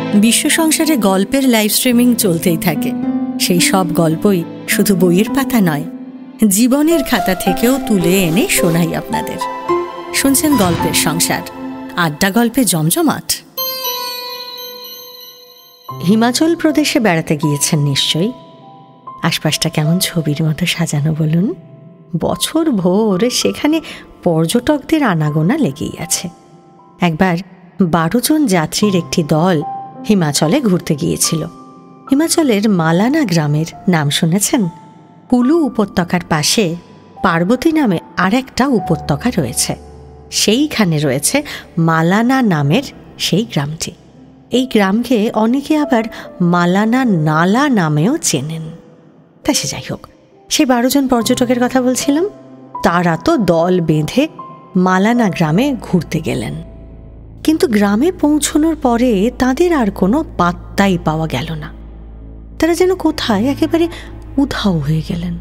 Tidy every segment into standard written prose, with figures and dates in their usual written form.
বিশ্ব সংসারে গল্পের লাইভ স্ট্রিমিং চলতেই থাকে। সেই সব গল্পই শুধু বইয়ের পাতা নয়, জীবনের খাতা থেকেও তুলে এনে শোনাই আপনাদের। শুনছেন গল্পের সংসার, আড্ডা গল্পে জমজমাট। হিমাচল প্রদেশে বেড়াতে গিয়েছেন নিশ্চয়ই। আশপাশটা কেমন ছবির মতো সাজানো বলুন। বছর ভোর সেখানে পর্যটকদের আনাগোনা লেগেই আছে। একবার 12 জন যাত্রীর একটি দল হিমাচলে ঘুরতে গিয়েছিল। হিমাচলের মালানা গ্রামের নাম শুনেছেন? কুলু উপত্যকার পাশে পার্বতী নামে আর একটা উপত্যকা রয়েছে। সেইখানে রয়েছে মালানা নামের সেই গ্রামটি। এই গ্রামকে অনেকে আবার মালানা নালা নামেও চেনেন। তা সে যাই হোক, সেই 12 জন পর্যটকের কথা বলছিলাম। তারা তো দল বেঁধে মালানা গ্রামে ঘুরতে গেলেন, কিন্তু গ্রামে পৌঁছানোর পরে তাদের আর কোনো পাত্তাই পাওয়া গেল না। তারা যেন কোথায় একেবারে উধাও হয়ে গেলেন।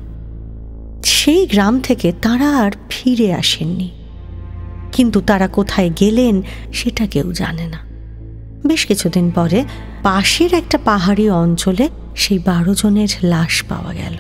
সেই গ্রাম থেকে তারা আর ফিরে আসেননি। কিন্তু তারা কোথায় গেলেন সেটা কেউ জানে না। বেশ কিছুদিন পরে পাশের একটা পাহাড়ি অঞ্চলে সেই 12 জনের লাশ পাওয়া গেল।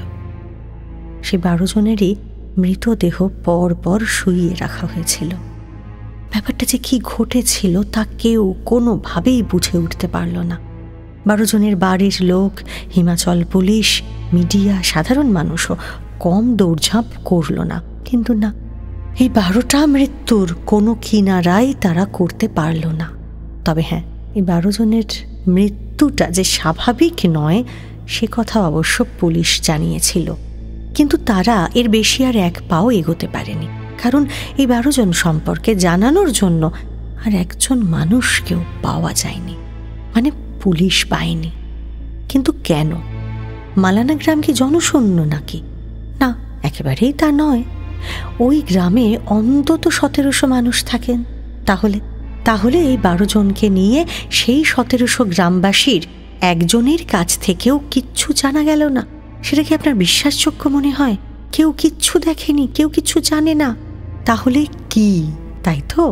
সেই 12 জনেরই মৃতদেহ পর পর শুইয়ে রাখা হয়েছিল। ব্যাপারটা যে কি ঘটেছিল তা কেউ কোনোভাবেই বুঝে উঠতে পারল না। 12 জনের বাড়ির লোক, হিমাচল পুলিশ, মিডিয়া, সাধারণ মানুষও কম দৌড়ঝাঁপ করল না। কিন্তু না, এই 12টা মৃত্যুর কোনো কিনারাই তারা করতে পারল না। তবে হ্যাঁ, এই 12 জনের মৃত্যুটা যে স্বাভাবিক নয় সে কথা অবশ্য পুলিশ জানিয়েছিল। কিন্তু তারা এর বেশি আর এক পাও এগোতে পারেনি, কারণ এই 12 জন সম্পর্কে জানানোর জন্য আর একজন মানুষকেও পাওয়া যায়নি, মানে পুলিশ পায়নি। কিন্তু কেন? মালানা গ্রাম কি জনশূন্য নাকি? না, একেবারেই তা নয়। ওই গ্রামে অন্তত 1700 মানুষ থাকেন। তাহলে এই 12 জনকে নিয়ে সেই 1700 গ্রামবাসীর একজনের কাছ থেকেও কিচ্ছু জানা গেল না। সেটা কি আপনার বিশ্বাসযোগ্য মনে হয়? কেউ কিচ্ছু দেখেনি, কেউ কিচ্ছু জানে না। তাহলে কি? তাই তো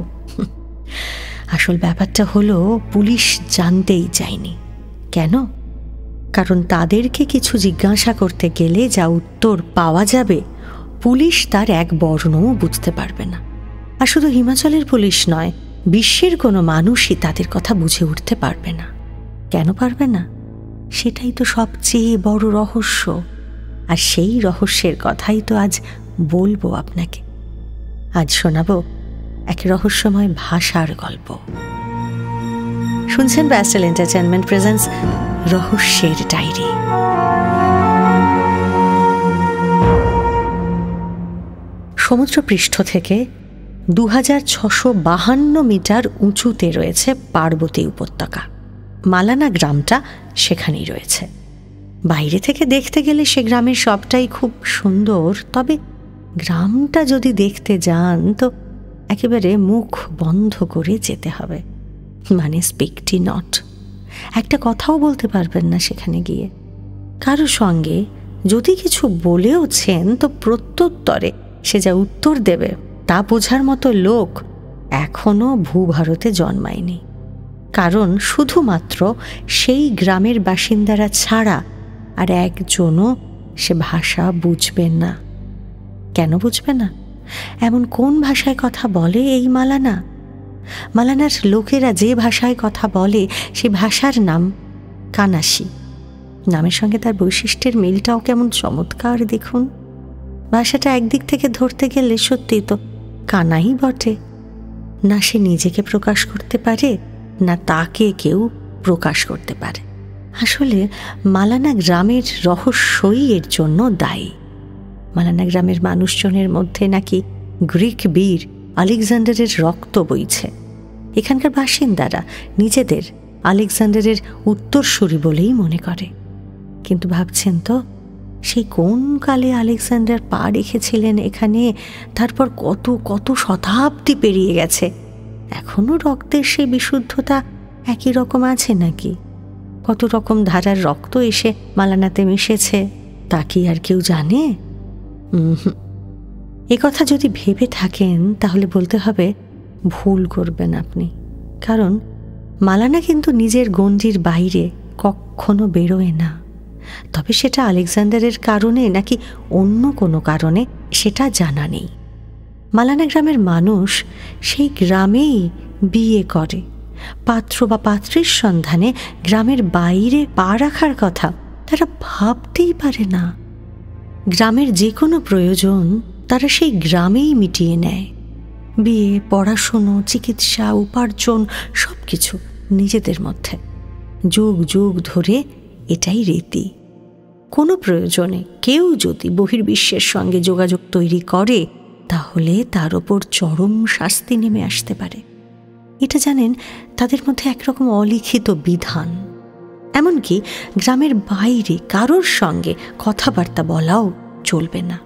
আসল ব্যাপারটা হলো, পুলিশ জানতেই চায়নি। কেন? কারণ তাদেরকে কিছু জিজ্ঞাসা করতে গেলে যা উত্তর পাওয়া যাবে পুলিশ তার এক বর্ণও বুঝতে পারবে না। আর শুধু হিমাচলের পুলিশ নয়, বিশ্বের কোনো মানুষই তাদের কথা বুঝে উঠতে পারবে না। কেন পারবে না? সেটাই তো সবচেয়ে বড় রহস্য। আর সেই রহস্যের কথাই তো আজ বলবো আপনাকে। আজ শোনাবো এক রহস্যময় ভাষার গল্প। শুনছেন ব্যাস্টেল এন্টারটেইনমেন্ট প্রেজেন্টস রহস্যের ডায়েরি। সমুদ্রপৃষ্ঠ থেকে 2652 মিটার উঁচুতে রয়েছে পার্বতী উপত্যকা। মালানা গ্রামটা সেখানেই রয়েছে। বাইরে থেকে দেখতে গেলে সে গ্রামের সবটাই খুব সুন্দর, তবে গ্রামটা যদি দেখতে যান তো একেবারে মুখ বন্ধ করে যেতে হবে, মানে স্পিকটি নট। একটা কথাও বলতে পারবেন না সেখানে গিয়ে। কারো সঙ্গে যদি কিছু বলেওছেন তো প্রত্যুত্তরে সে যা উত্তর দেবে তা বোঝার মতো লোক এখনো ভূভারতে জন্মায়নি। কারণ শুধুমাত্র সেই গ্রামের বাসিন্দারা ছাড়া আর একজনও সে ভাষা বুঝবেন না। কেন বুঝবে না? এমন কোন ভাষায় কথা বলে এই মালানা? মালানার লোকেরা যে ভাষায় কথা বলে সে ভাষার নাম কানাসি। নামের সঙ্গে তার বৈশিষ্ট্যের মিলটাও কেমন চমৎকার দেখুন। ভাষাটা একদিক থেকে ধরতে গেলে সত্যি তো কানাই বটে। না সে নিজেকে প্রকাশ করতে পারে, না তাকে কেউ প্রকাশ করতে পারে। আসলে মালানা গ্রামের রহস্যই এর জন্য দায়ী। মালানা গ্রামের মানুষজনের মধ্যে নাকি গ্রিক বীর আলেকজান্ডারের রক্ত বইছে। এখানকার বাসিন্দারা নিজেদের আলেকজান্ডারের উত্তরসূরি বলেই মনে করে। কিন্তু ভাবছেন তো, সেই কোন কালে আলেকজান্ডার পা রেখেছিলেন এখানে, তারপর কত কত শতাব্দী পেরিয়ে গেছে, এখনো রক্তের সেই বিশুদ্ধতা একই রকম আছে নাকি? কত রকম ধারার রক্ত এসে মালানাতে মিশেছে তা কি আর কেউ জানে? কথা যদি ভেবে থাকেন তাহলে বলতে হবে ভুল করবেন আপনি। কারণ মালানা কিন্তু নিজের গণ্ডির বাইরে কখনো বেরোয় না। তবে সেটা আলেকজান্ডারের কারণে নাকি অন্য কোনো কারণে সেটা জানা নেই। মালানা গ্রামের মানুষ সেই গ্রামেই বিয়ে করে। পাত্র বা পাত্রীর সন্ধানে গ্রামের বাইরে পা রাখার কথা তারা ভাবতেই পারে না। গ্রামের যে কোনো প্রয়োজন তারা সেই গ্রামেই মিটিয়ে নেয়। বিয়ে, পড়াশুনো, চিকিৎসা, উপার্জন সবকিছু নিজেদের মধ্যে। যুগ যুগ ধরে এটাই রীতি। কোনো প্রয়োজনে কেউ যদি বহির্বিশ্বের সঙ্গে যোগাযোগ তৈরি করে তাহলে তার ওপর চরম শাস্তি নেমে আসতে পারে। এটা জানেন তাদের মধ্যে একরকম অলিখিত বিধান। এমনকি গ্রামের বাইরে কারোর সঙ্গে কথাবার্তা বলাও চলবে না।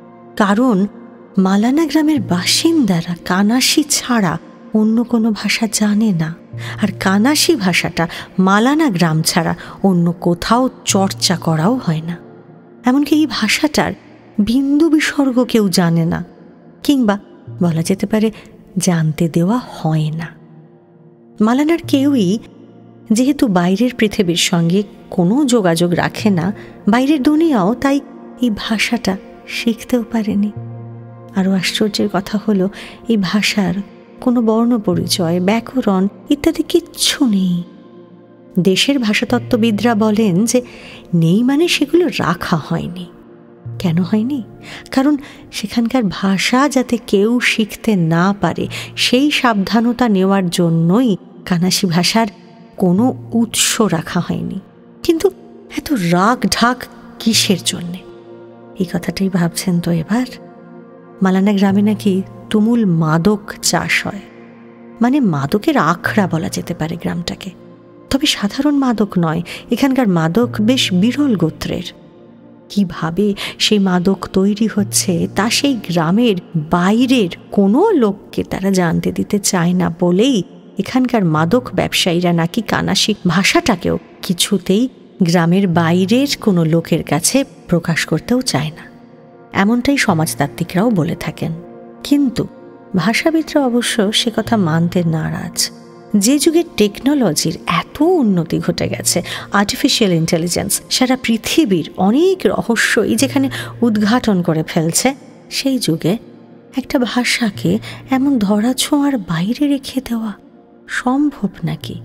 কারণ মালানা গ্রামের বাসিন্দারা কানাসি ছাড়া অন্য কোনো ভাষা জানে না, আর কানাসি ভাষাটা মালানা গ্রাম ছাড়া অন্য কোথাও চর্চা করাও হয় না। এমনকি এই ভাষাটার বিন্দু বিসর্গ কেউ জানে না, কিংবা বলা যেতে পারে জানতে দেওয়া হয় না। মালানার কেউই যেহেতু বাইরের পৃথিবীর সঙ্গে কোনো যোগাযোগ রাখে না, বাইরের দুনিয়াও তাই এই ভাষাটা শিখতেও পারেনি। আরও আশ্চর্যের কথা হলো এই ভাষার কোনো বর্ণ পরিচয়, ব্যাকরণ ইত্যাদি কিচ্ছু নেই। দেশের ভাষাতত্ত্ববিদরা বলেন যে নেই মানে সেগুলো রাখা হয়নি। কেন হয়নি? কারণ সেখানকার ভাষা যাতে কেউ শিখতে না পারে সেই সাবধানতা নেওয়ার জন্যই কানাসি ভাষার কোনো উৎস রাখা হয়নি। কিন্তু এত রাগ ঢাক কিসের জন্যে? এই কথাটাই ভাবছেন তো এবার? মালানা গ্রামে নাকি তুমুল মাদক চাষ হয়, মানে মাদকের আখড়া বলা যেতে পারে গ্রামটাকে। তবে সাধারণ মাদক নয়, এখানকার মাদক বেশ বিরল গোত্রের। কিভাবে সেই মাদক তৈরি হচ্ছে তা সেই গ্রামের বাইরের কোনো লোককে তারা জানতে দিতে চায় না বলেই এখানকার মাদক ব্যবসায়ীরা নাকি কানাসি ভাষাটাকেও কিছুতেই গ্রামের বাইরের কোনো লোকের কাছে প্রকাশ করতেও চায় না। এমনটাই সমাজতাত্ত্বিকরাও বলে থাকেন। কিন্তু ভাষাবিদরা অবশ্য সে কথা মানতে নারাজ। যে যুগে টেকনোলজির এত উন্নতি ঘটে গেছে, আর্টিফিশিয়াল ইন্টেলিজেন্স সারা পৃথিবীর অনেক রহস্যই যেখানে উদ্ঘাটন করে ফেলছে, সেই যুগে একটা ভাষাকে এমন ধরা ছোঁয়ার বাইরে রেখে দেওয়া সম্ভব নাকি?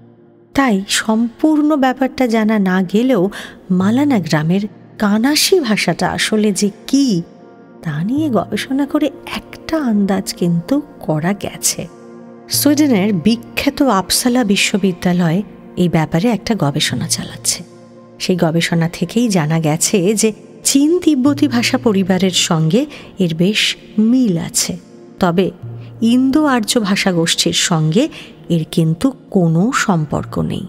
তাই সম্পূর্ণ ব্যাপারটা জানা না গেলেও মালানা গ্রামের কানাসি ভাষাটা আসলে যে কি তা নিয়ে গবেষণা করে একটা আন্দাজ কিন্তু করা গেছে। সুইডেনের বিখ্যাত আপসালা বিশ্ববিদ্যালয় এই ব্যাপারে একটা গবেষণা চালাচ্ছে। সেই গবেষণা থেকেই জানা গেছে যে চীন তিব্বতী ভাষা পরিবারের সঙ্গে এর বেশ মিল আছে, তবে ইন্দো আর্য ভাষা গোষ্ঠীর সঙ্গে এর কিন্তু কোনো সম্পর্ক নেই।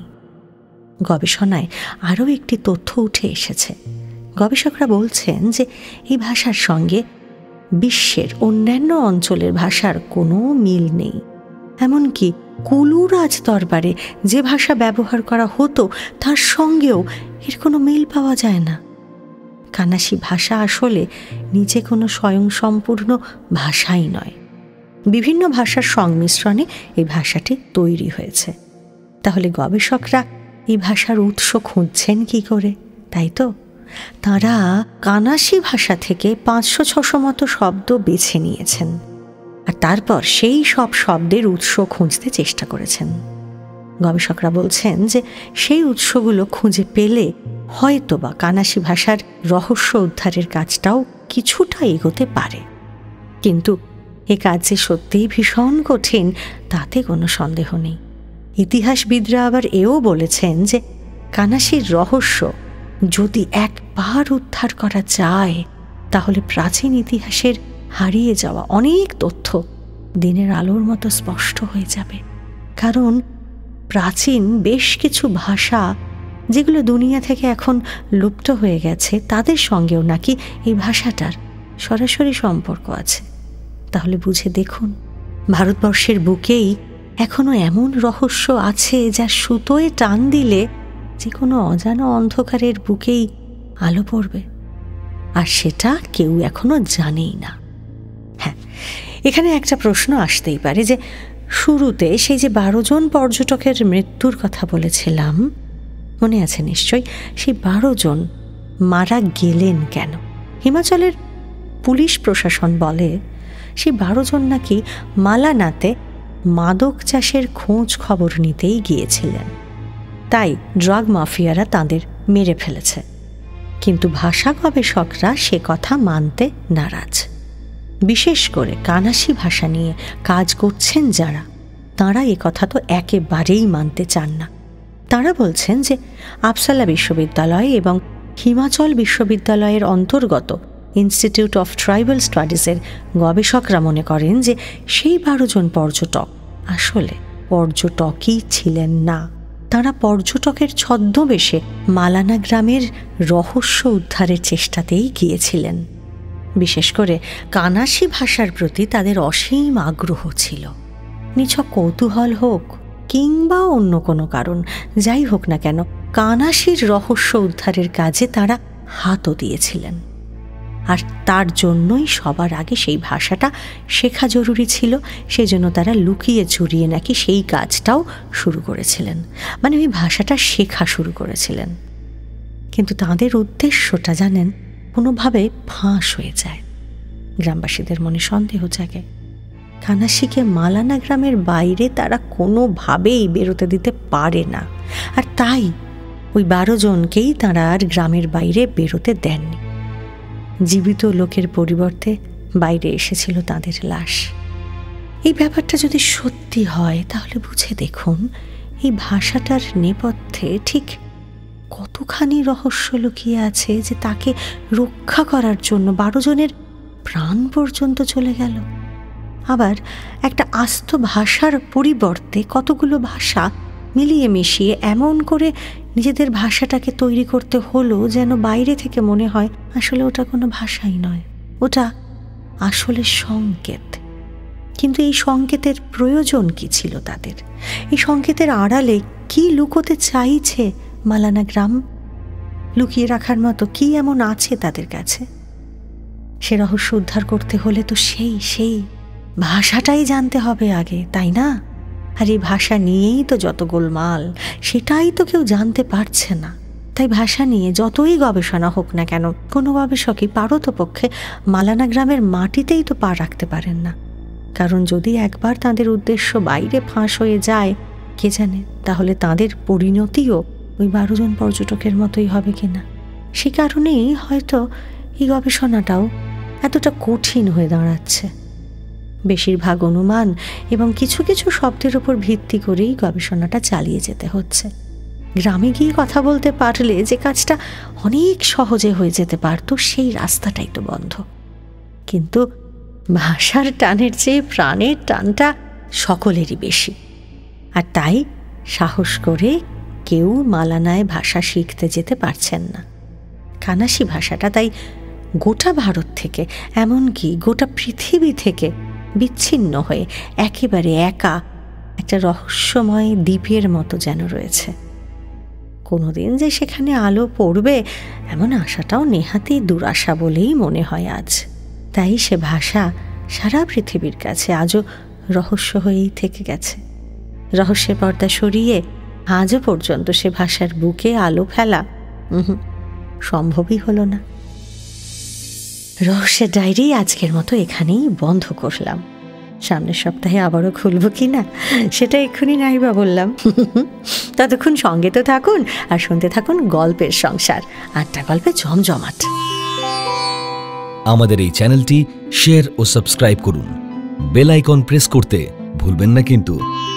গবেষণায় আরও একটি তথ্য উঠে এসেছে। গবেষকরা বলছেন যে এই ভাষার সঙ্গে বিশ্বের অন্যান্য অঞ্চলের ভাষার কোনো মিল নেই। এমনকি কুলু রাজ দরবারে যে ভাষা ব্যবহার করা হতো তার সঙ্গেও এর কোনো মিল পাওয়া যায় না। কানাসি ভাষা আসলে নিজে কোনো স্বয়ংসম্পূর্ণ ভাষাই নয়, বিভিন্ন ভাষার সংমিশ্রণে এই ভাষাটি তৈরি হয়েছে। তাহলে গবেষকরা এই ভাষার উৎস খুঁজছেন কি করে? তাই তো তাঁরা কানাসি ভাষা থেকে 500-600 মতো শব্দ বেছে নিয়েছেন, আর তারপর সেই সব শব্দের উৎস খুঁজতে চেষ্টা করেছেন। গবেষকরা বলছেন যে সেই উৎসগুলো খুঁজে পেলে হয়তোবা কানাসি ভাষার রহস্য উদ্ধারের কাজটাও কিছুটা এগোতে পারে। কিন্তু এ কাজ যে সত্যিই ভীষণ কঠিন তাতে কোনো সন্দেহ নেই। ইতিহাসবিদরা আবার এও বলেছেন যে কানাসির রহস্য যদি একবার উদ্ধার করা যায় তাহলে প্রাচীন ইতিহাসের হারিয়ে যাওয়া অনেক তথ্য দিনের আলোর মতো স্পষ্ট হয়ে যাবে। কারণ প্রাচীন বেশ কিছু ভাষা যেগুলো দুনিয়া থেকে এখন লুপ্ত হয়ে গেছে তাদের সঙ্গেও নাকি এই ভাষাটার সরাসরি সম্পর্ক আছে। তাহলে বুঝে দেখুন, ভারতবর্ষের বুকেই এখনো এমন রহস্য আছে যা সুতোয় টান দিলে যে কোনো অজানা অন্ধকারের বুকেই আলো পড়বে, আর সেটা কেউ এখনো জানেই না। হ্যাঁ, এখানে একটা প্রশ্ন আসতেই পারে যে শুরুতে সেই যে 12 জন পর্যটকের মৃত্যুর কথা বলেছিলাম, মনে আছে নিশ্চয়ই? সেই 12 জন মারা গেলেন কেন? হিমাচলের পুলিশ প্রশাসন বলে সেই 12 জন নাকি মালানাতে মাদক চাষের খোঁজ খবর নিতেই গিয়েছিলেন, তাই ড্রাগ মাফিয়ারা তাদের মেরে ফেলেছে। কিন্তু ভাষা গবেষকরা সে কথা মানতে নারাজ। বিশেষ করে কানাসি ভাষা নিয়ে কাজ করছেন যারা, তাঁরা এ কথা তো একেবারেই মানতে চান না। তাঁরা বলছেন যে আপসালা বিশ্ববিদ্যালয় এবং হিমাচল বিশ্ববিদ্যালয়ের অন্তর্গত ইনস্টিটিউট অফ ট্রাইবাল স্টাডিজের গবেষকরা মনে করেন যে সেই 12 জন পর্যটক আসলে পর্যটকই ছিলেন না। তাঁরা পর্যটকের ছদ্মবেশে মালানা গ্রামের রহস্য উদ্ধারের চেষ্টাতেই গিয়েছিলেন। বিশেষ করে কানাসি ভাষার প্রতি তাদের অসীম আগ্রহ ছিল। নিছক কৌতূহল হোক কিংবা অন্য কোনো কারণ, যাই হোক না কেন, কানাসির রহস্য উদ্ধারের কাজে তারা হাতও দিয়েছিলেন। আর তার জন্যই সবার আগে সেই ভাষাটা শেখা জরুরি ছিল। সেজন্য তারা লুকিয়ে চুরিয়ে নাকি সেই কাজটাও শুরু করেছিলেন, মানে ওই ভাষাটা শেখা শুরু করেছিলেন। কিন্তু তাদের উদ্দেশ্যটা জানেন, কোনোভাবে ফাঁস হয়ে যায়। গ্রামবাসীদের মনে সন্দেহ জাগে। কানাসিকে মালানা গ্রামের বাইরে তারা কোনোভাবেই বেরোতে দিতে পারে না, আর তাই ওই 12 জনকেই তারা আর গ্রামের বাইরে বেরোতে দেননি। জীবিত লোকের পরিবর্তে বাইরে এসেছিল তাদের লাশ। এই ব্যাপারটা যদি সত্যি হয় তাহলে বুঝে দেখুন এই ভাষাটার নেপথ্যে ঠিক কতখানি রহস্য লুকিয়ে আছে যে তাকে রক্ষা করার জন্য 12 জনের প্রাণ পর্যন্ত চলে গেল। আবার একটা আস্ত ভাষার পরিবর্তে কতগুলো ভাষা মিলিয়ে মিশিয়ে এমন করে নিজেদের ভাষাটাকে তৈরি করতে হলো যেন বাইরে থেকে মনে হয় আসলে ওটা কোনো ভাষাই নয়, ওটা আসলে সংকেত। কিন্তু এই সংকেতের প্রয়োজন কি ছিল তাদের? এই সংকেতের আড়ালে কি লুকোতে চাইছে মালানা গ্রাম? লুকিয়ে রাখার মতো কি এমন আছে তাদের কাছে? সে রহস্য উদ্ধার করতে হলে তো সেই ভাষাটাই জানতে হবে আগে, তাই না? আর এই ভাষা নিয়েই তো যত গোলমাল, সেটাই তো কেউ জানতে পারছে না। তাই ভাষা নিয়ে যতই গবেষণা হোক না কেন, কোনো গবেষকই পারতপক্ষে মালানা গ্রামের মাটিতেই তো পা রাখতে পারেন না। কারণ যদি একবার তাদের উদ্দেশ্য বাইরে ফাঁস হয়ে যায়, কে জানে তাহলে তাদের পরিণতিও ওই 12 জন পর্যটকের মতোই হবে কিনা। সে কারণেই হয়তো এই গবেষণাটাও এতটা কঠিন হয়ে দাঁড়াচ্ছে। বেশিরভাগ অনুমান এবং কিছু কিছু শব্দের উপর ভিত্তি করেই গবেষণাটা চালিয়ে যেতে হচ্ছে। গ্রামে গিয়ে কথা বলতে পারলে যে কাজটা অনেক সহজে হয়ে যেতে পারত, সেই রাস্তাটাই তো বন্ধ। কিন্তু ভাষার টানের চেয়ে প্রাণের টানটা সকলেরই বেশি, আর তাই সাহস করে কেউ মালানায় ভাষা শিখতে যেতে পারছেন না। কানাসি ভাষাটা তাই গোটা ভারত থেকে, এমনকি গোটা পৃথিবী থেকে বিচ্ছিন্ন হয়ে একেবারে একা একটা রহস্যময় দ্বীপের মতো যেন রয়েছে। কোনোদিন যে সেখানে আলো পড়বে এমন আশাটাও নেহাতি দুরাশা বলেই মনে হয় আজ। তাই সে ভাষা সারা পৃথিবীর কাছে আজও রহস্য হয়েই থেকে গেছে। রহস্যের পর্দা সরিয়ে আজও পর্যন্ত সে ভাষার বুকে আলো ফেলা সম্ভবই হলো না। রহস্যের ডায়েরি আজকের মতো এখানেই বন্ধ করলাম। সামনের সপ্তাহে আবারও খুলব কি না সেটা এক্ষুনি নাইবা বললাম। ততক্ষণ সঙ্গে তো থাকুন আর শুনতে থাকুন গল্পের সংসার, আড্ডা গল্পে জমজমাট। আমাদের এই চ্যানেলটি শেয়ার ও সাবস্ক্রাইব করুন। বেল আইকন প্রেস করতে ভুলবেন না কিন্তু।